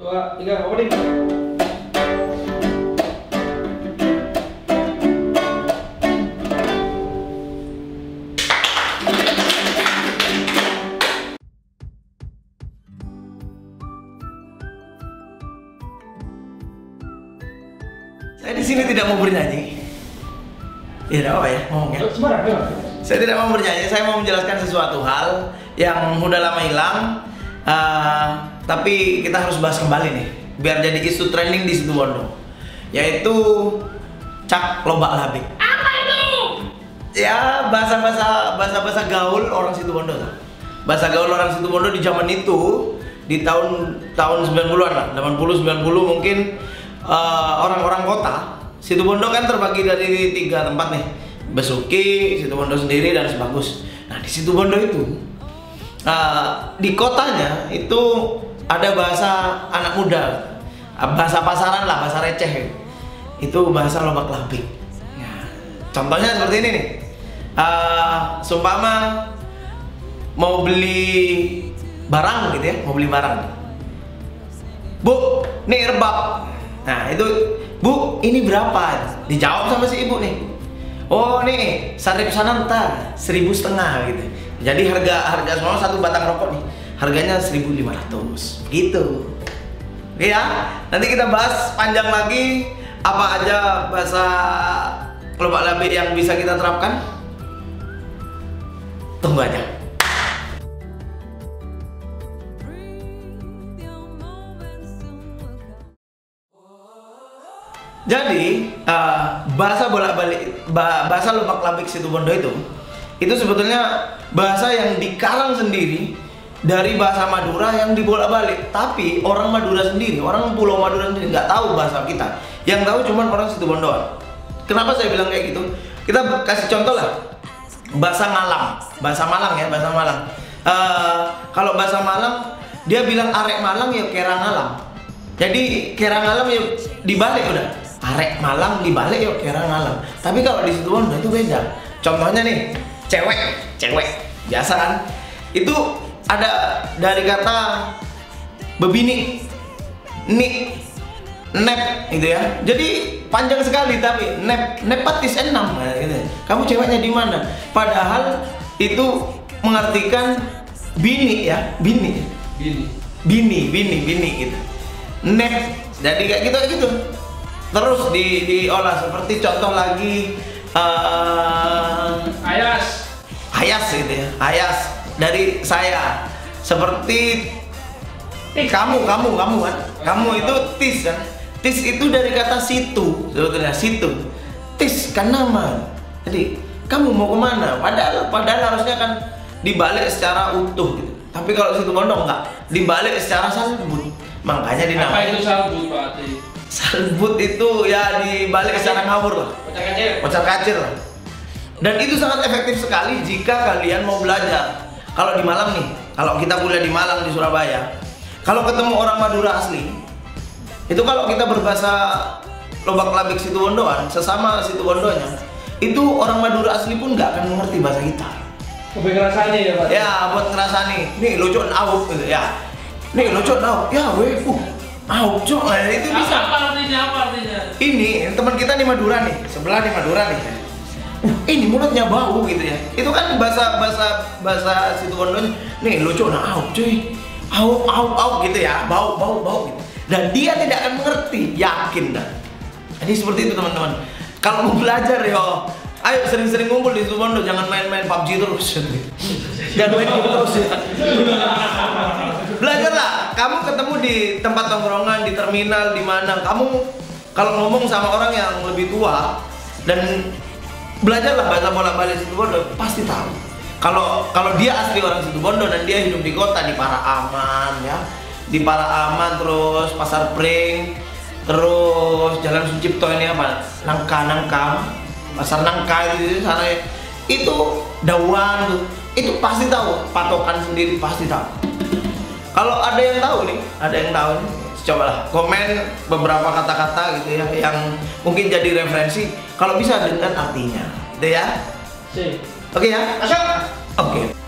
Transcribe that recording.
2, 3, opening. Saya di sini tidak mau bernyanyi. Ya, tidak apa ya, ngomong ya. Saya tidak mau bernyanyi, saya mau menjelaskan sesuatu hal yang udah lama hilang, tapi kita harus bahas kembali nih, biar jadi isu trending di Situbondo, yaitu cak lobak labik. Apa itu? Ya, bahasa gaul orang Situbondo lah. Bahasa gaul orang Situbondo di zaman itu, di tahun 90-an lah, 80-90 mungkin, orang-orang kota Situbondo kan terbagi dari 3 tempat nih, Besuki, Situbondo sendiri, dan Sebagus. Nah, di Situbondo itu di kotanya itu ada bahasa anak muda, bahasa pasaran lah, bahasa receh. Itu bahasa lobak labik. Nah, contohnya seperti ini nih. Seumpama mau beli barang gitu ya, mau beli barang. Bu, nih rebab. Nah, itu, Bu, ini berapa? Dijawab sama si ibu nih. Oh, nih, sarip sananta 1.500 gitu. Jadi harga semua satu batang rokok nih, harganya 1.500 gitu. Oke ya, nanti kita bahas panjang lagi apa aja bahasa lobak labik yang bisa kita terapkan. Tunggu aja. Jadi bahasa lobak labik Situbondo itu sebetulnya bahasa yang dikarang sendiri dari bahasa Madura yang dibolak-balik. Tapi orang Madura sendiri, orang Pulau Madura sendiri nggak tahu bahasa kita. Yang tahu cuman orang Situbondoan. Kenapa saya bilang kayak gitu? Kita kasih contoh lah. Bahasa Malang, bahasa Malang ya, bahasa Malang. Kalau bahasa Malang, dia bilang arek Malang ya kerang alam. Jadi kerang alam ya dibalik udah. Arek Malang dibalik yuk kerang alam. Tapi kalau di Situbondo itu beda. Contohnya nih, cewek biasa kan? Itu ada dari kata bebini, nik, nep gitu ya. Jadi panjang sekali tapi nepatis 6 gitu. Kamu ceweknya di mana? Padahal itu mengartikan bini ya, bini gitu. Nep. Jadi kayak gitu. Terus diolah seperti contoh lagi Ayas gitu ya. Ayas dari saya. Seperti kamu kan. Kamu itu tis kan. Tis itu dari kata situ sebetulnya, situ. Tis kan nama. Jadi kamu mau kemana? Padahal harusnya kan dibalik secara utuh gitu. Tapi kalau Situbondo enggak, dibalik secara salbut. Makanya dinamakan. Apa itu salbut, Pak Ati? Salbut itu ya dibalik secara ngawur lah. Kocar kacir lah. Dan itu sangat efektif sekali jika kalian mau belajar. Kalau di Malang nih, kalau kita kuliah di Malang, di Surabaya, kalau ketemu orang Madura asli, itu kalau kita berbahasa lobak labik Situbondoan, sesama Situbondonya, itu orang Madura asli pun nggak akan mengerti bahasa kita. Lebih ngerasani ya, Pak? Ya, buat ngerasani. Nih, lucu nauk gitu ya. Nih, lucu nauk. Ya, weh, nauk, cok. Nah, itu bisa. Apa artinya? Ini teman kita di Madura nih, sebelah di Madura nih. Ini mulutnya bau gitu ya. Itu kan bahasa Situbondonya. Nih, lucu nauk, cuy. Au gitu ya, bau gitu. Dan dia tidak akan mengerti, yakin dah. Jadi seperti itu teman-teman. Kalau mau belajar yo, ayo sering-sering ngumpul di Situbondo, jangan main-main PUBG terus. Jangan main game terus ya. Belajarlah. Kamu ketemu di tempat tongkrongan, di terminal, di mana. Kamu kalau ngomong sama orang yang lebih tua dan belajarlah bahasa bolak-balik Situbondo, pasti tahu. Kalau dia asli orang Situbondo dan dia hidup di kota, di Paraaman ya, di Paraaman, terus Pasar Pring, terus Jalan Sucipto ini apa, Nangka, Pasar Nangka itu sana ya, itu Dawan tuh, itu pasti tahu, patokan sendiri pasti tahu. Kalau ada yang tahu nih, cobalah komen beberapa kata-kata gitu ya yang mungkin jadi referensi, kalau bisa dengan artinya, gitu ya. Oke ya, masuk. Oke.